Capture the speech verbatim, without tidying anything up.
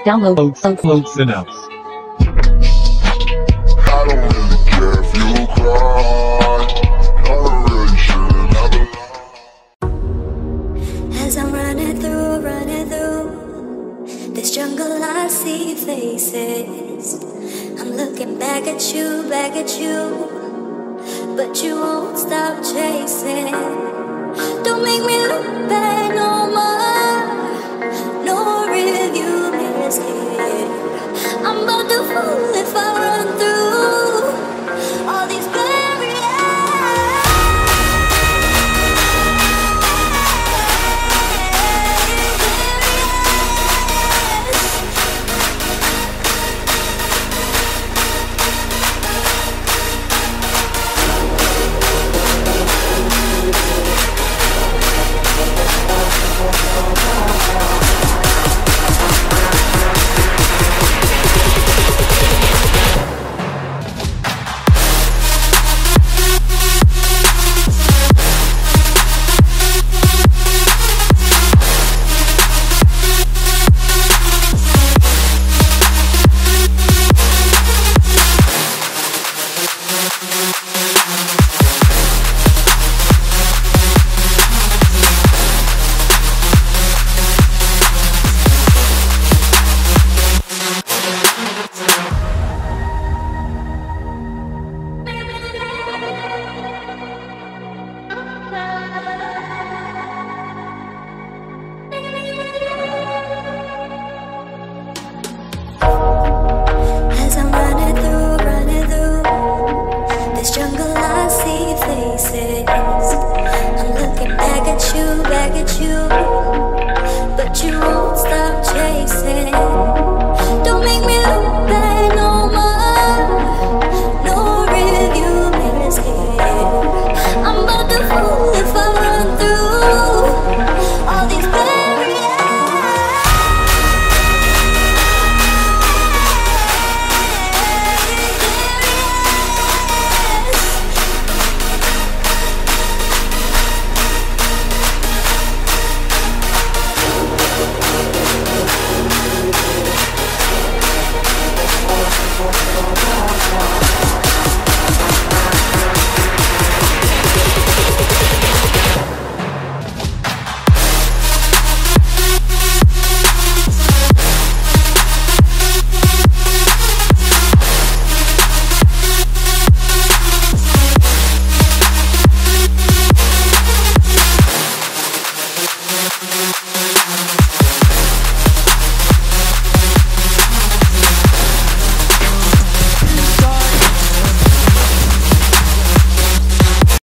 Download Upload, so upload Synapse. I don't really care if you cry. I really shouldn't have. As I'm running through, running through this jungle, I see faces. I'm looking back at you, back at you, but you won't stop chasing. Don't make me look bad no more.